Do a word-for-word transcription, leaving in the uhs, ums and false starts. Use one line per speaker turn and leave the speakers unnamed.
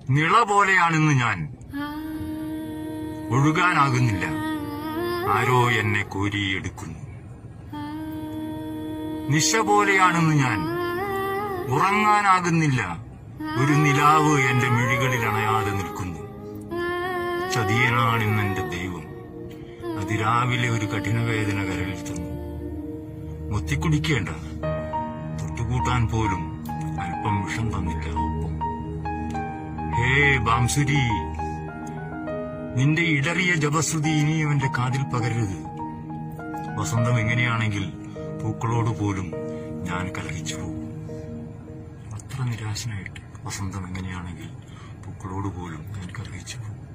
നിള പോലെയാണിന്ന് ഞാൻ, ഒഴുകാനാകുന്നില്ല, ആരോ എന്നെ കോരിയെടുക്കുന്നു. നിശ പോലെയാണിന്ന് ഞാൻ, ഉറങ്ങാനാകുന്നില്ല, ഒരു നിലാവ് എന്റെ മിഴികളിൽ അണയാതെ നിൽക്കുന്നു. ചതിയനാണിന്നെന്റെ ദൈവം, അതിരാവിലെ ഒരു കഠിനവേദന കരളിൽ തന്നു. മുത്തിക്കുടിക്കേണ്ട, തൊട്ടുകൂട്ടാൻ പോലും അല്പം വിഷം തന്നില്ല ഒപ്പം. ഹേ ബാംസുരി, നിന്റെ ഇടറിയ ജപശ്രുതി ഇനിയും എന്റെ കാതിൽ പകരരുത്. വസന്തം എങ്ങനെയാണെങ്കിൽ പൂക്കളോട് പോലും ഞാൻ കലഹിച്ചു പോകും. അത്ര നിരാശനായിട്ട് വസന്തം എങ്ങനെയാണെങ്കിൽ പൂക്കളോട് പോലും ഞാൻ കലഹിച്ചു പോകും.